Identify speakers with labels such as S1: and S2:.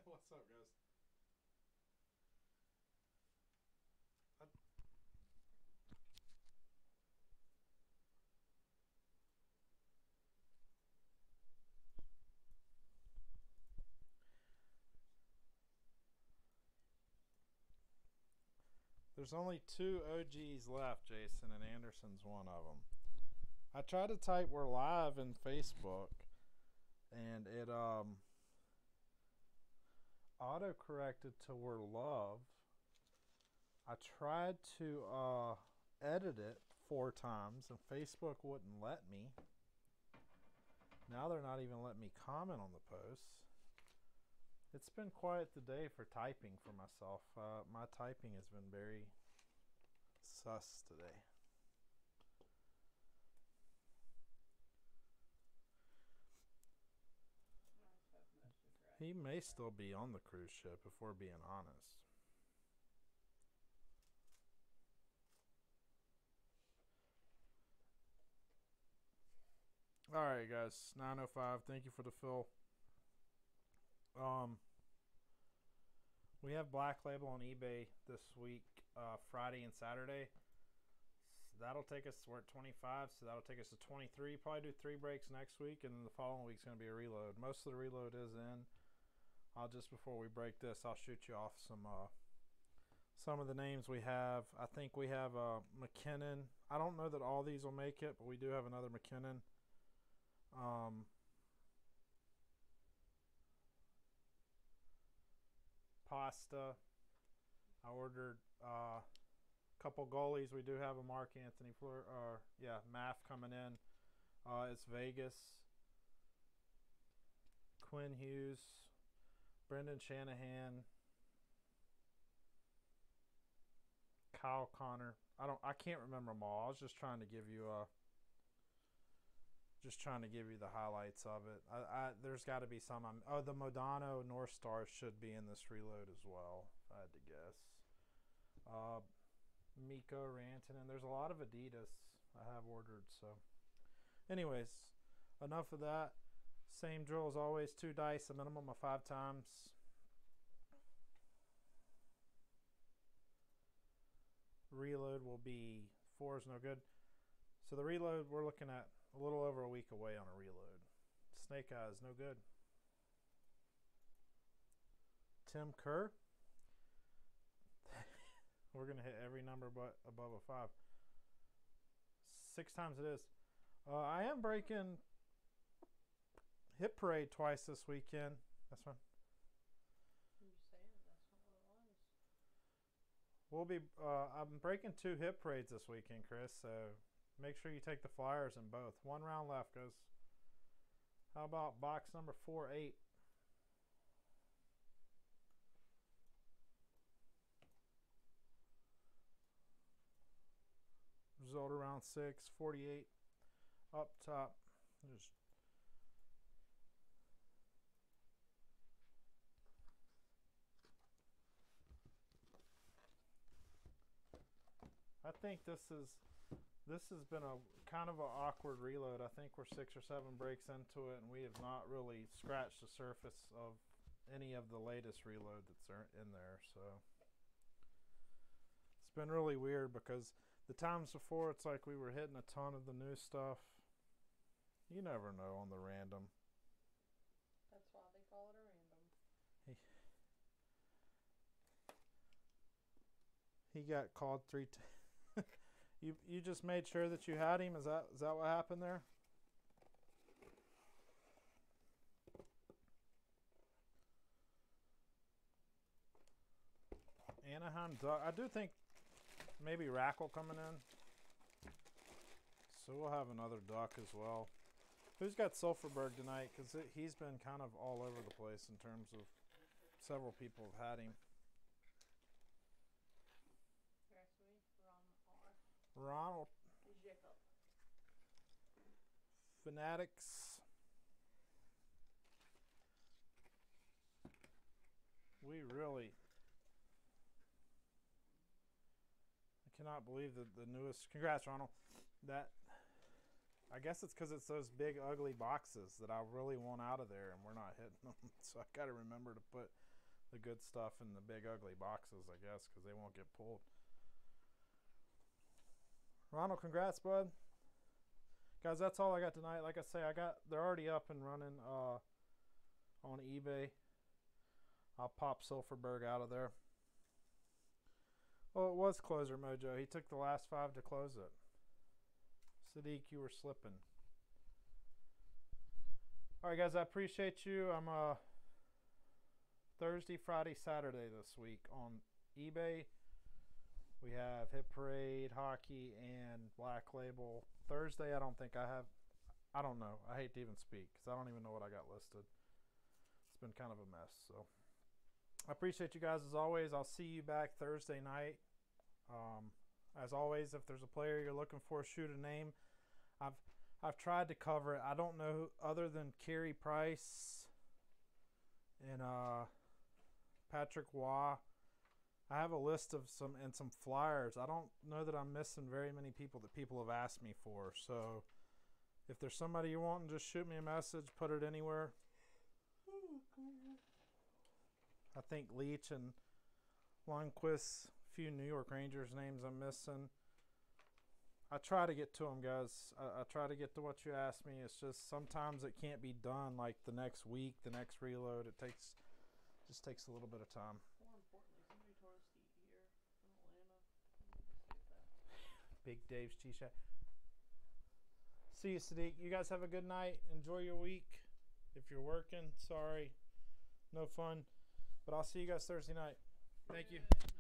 S1: What's up, guys? There's only two OGs left, Jason, and Anderson's one of them. I tried to type "we're live" in Facebook, and it auto corrected to "we're love." I tried to edit it 4 times, and Facebook wouldn't let me. Now they're not even letting me comment on the posts. It's been quite the day for typing for myself. My typing has been very sus today. He may still be on the cruise ship if we're being honest. All right, guys. 9:05. Thank you for the fill. We have Black Label on eBay this week, Friday and Saturday. So that'll take us. We're at 25, so that'll take us to 23. Probably do 3 breaks next week, and then the following week's going to be a reload. Most of the reload is in. I'll just before we break this, I'll shoot you off some of the names we have. I think we have McKinnon. I don't know that all these will make it, but we do have another McKinnon. Pasta. I ordered a couple goalies. We do have a Mark Anthony Math coming in. It's Vegas. Quinn Hughes, Brendan Shanahan, Kyle Connor. I can't remember them all. I was just trying to give you the highlights of it. There's got to be some. The Modano North Star should be in this reload as well, if I had to guess. Mikko Rantanen. There's a lot of Adidas I have ordered. So, anyways, enough of that. Same drill as always. 2 dice, a minimum of 5 times. Reload will be 4 is no good. So the reload, we're looking at a little over a week away on a reload. Snake Eyes, no good. Tim Kerr. We're going to hit every number but above a 5. 6 times it is. I am breaking Hit Parade twice this weekend. That's fine.
S2: I'm just saying, that's not what it was.
S1: We'll be. I'm breaking 2 Hit Parades this weekend, Chris. So make sure you take the flyers in both. 1 round left, goes. How about box number 48? Result around 6, 48. Up top. Just I think this has been a kind of an awkward reload. I think we're 6 or 7 breaks into it, and we have not really scratched the surface of any of the latest reload that's in there. So it's been really weird because the times before it's like we were hitting a ton of the new stuff. You never know on the random.
S2: That's why they call it a random.
S1: He got called 3 times. You just made sure that you had him? Is that what happened there? Anaheim Duck. I do think maybe Rackle coming in. So we'll have another Duck as well. Who's got Sulfurberg tonight? Because he's been kind of all over the place in terms of several people have had him. Ronald
S2: Jacob.
S1: Fanatics. We really. I cannot believe that the newest. Congrats, Ronald. That. I guess it's because it's those big, ugly boxes that I really want out of there, and we're not hitting them. So I got to remember to put the good stuff in the big ugly boxes, I guess, because they won't get pulled. Ronald, congrats, bud. Guys, that's all I got tonight. Like I say, they're already up and running on eBay. I'll pop Silverberg out of there. Oh, it was Closer Mojo. He took the last 5 to close it. Sadiq, you were slipping. All right, guys, I appreciate you. I'm Thursday, Friday, Saturday this week on eBay. We have Hit Parade, Hockey, and Black Label. Thursday, I don't think I have. I don't know. I hate to even speak because I don't even know what I got listed. It's been kind of a mess. So I appreciate you guys as always. I'll see you back Thursday night. As always, if there's a player you're looking for, shoot a name. I've tried to cover it. I don't know other than Carey Price and Patrick Waugh. I have a list of some flyers. I don't know that I'm missing very many people that people have asked me for. So if there's somebody you want, just shoot me a message. Put it anywhere. I think Leach and Lundqvist, a few New York Rangers names I'm missing. I try to get to them, guys. I try to get to what you asked me. It's just sometimes it can't be done like the next week, the next reload. It just takes a little bit of time.
S2: More importantly, somebody tore us to eat here in Atlanta. Save that.
S1: Big Dave's Cheese Shack. See you, Sadiq. You guys have a good night. Enjoy your week. If you're working, sorry. No fun. But I'll see you guys Thursday night. Thank you.